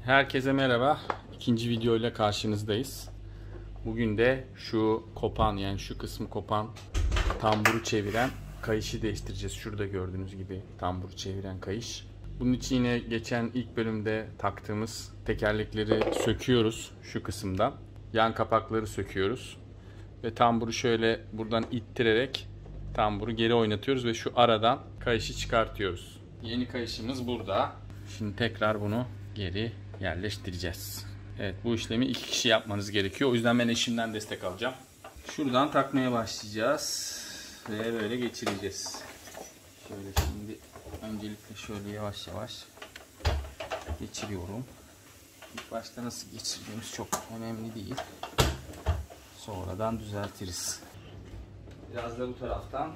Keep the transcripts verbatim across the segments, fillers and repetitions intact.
Herkese merhaba. İkinci videoyla karşınızdayız. Bugün de şu kopan, yani şu kısmı kopan tamburu çeviren kayışı değiştireceğiz. Şurada gördüğünüz gibi tamburu çeviren kayış. Bunun için yine geçen ilk bölümde taktığımız tekerlekleri söküyoruz şu kısımdan. Yan kapakları söküyoruz. Ve tamburu şöyle buradan ittirerek tamburu geri oynatıyoruz ve şu aradan kayışı çıkartıyoruz. Yeni kayışımız burada. Şimdi tekrar bunu geri yerleştireceğiz. Evet, bu işlemi iki kişi yapmanız gerekiyor. O yüzden ben eşimden destek alacağım. Şuradan takmaya başlayacağız. Ve böyle geçireceğiz. Şöyle şimdi öncelikle şöyle yavaş yavaş geçiriyorum. İlk başta nasıl geçirdiğimiz çok önemli değil. Sonradan düzeltiriz. Biraz da bu taraftan.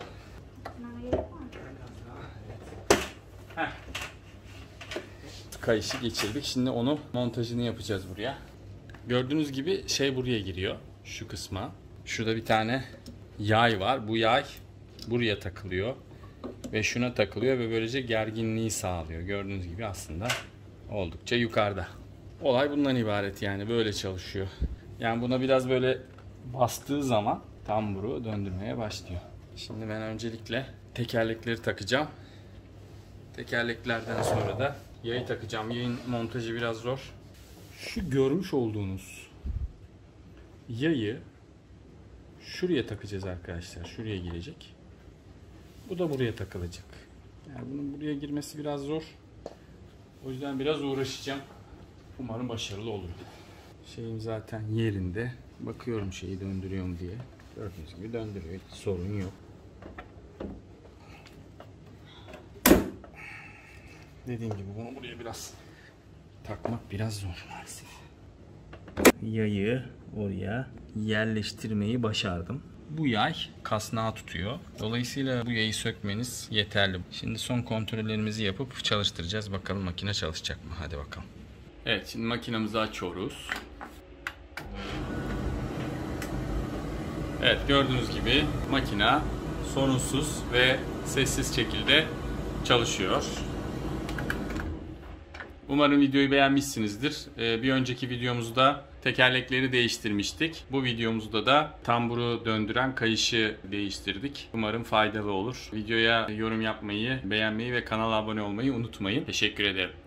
Heh. Kayışı geçirdik. Şimdi onu montajını yapacağız buraya. Gördüğünüz gibi şey buraya giriyor. Şu kısma. Şurada bir tane yay var. Bu yay buraya takılıyor. Ve şuna takılıyor ve böylece gerginliği sağlıyor. Gördüğünüz gibi aslında oldukça yukarıda. Olay bundan ibaret, yani böyle çalışıyor. Yani buna biraz böyle bastığı zaman tamburu döndürmeye başlıyor. Şimdi ben öncelikle tekerlekleri takacağım. Tekerleklerden sonra da yayı takacağım. Yayın montajı biraz zor. Şu görmüş olduğunuz yayı şuraya takacağız arkadaşlar. Şuraya girecek. Bu da buraya takılacak. Yani bunun buraya girmesi biraz zor. O yüzden biraz uğraşacağım. Umarım başarılı olur. Şeyim zaten yerinde. Bakıyorum şeyi döndürüyorum diye. Gördüğünüz gibi döndürüyor. Hiç sorun yok. Dediğim gibi bunu buraya biraz takmak biraz zor maalesef. Yayı oraya yerleştirmeyi başardım. Bu yay kasnağı tutuyor. Dolayısıyla bu yayı sökmeniz yeterli. Şimdi son kontrollerimizi yapıp çalıştıracağız. Bakalım makine çalışacak mı? Hadi bakalım. Evet, şimdi makinamızı açıyoruz. Evet, gördüğünüz gibi makina sorunsuz ve sessiz şekilde çalışıyor. Umarım videoyu beğenmişsinizdir. Bir önceki videomuzda tekerlekleri değiştirmiştik. Bu videomuzda da tamburu döndüren kayışı değiştirdik. Umarım faydalı olur. Videoya yorum yapmayı, beğenmeyi ve kanala abone olmayı unutmayın. Teşekkür ederim.